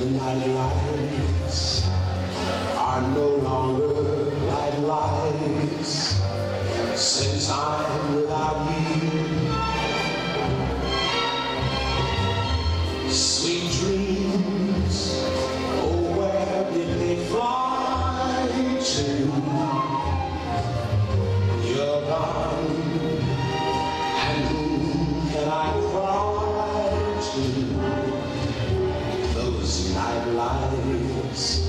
The night lights are no longer like lights since I'm without you. Sweet dreams, oh where did they fly to? You're gone, and who can I cry to? Those night lights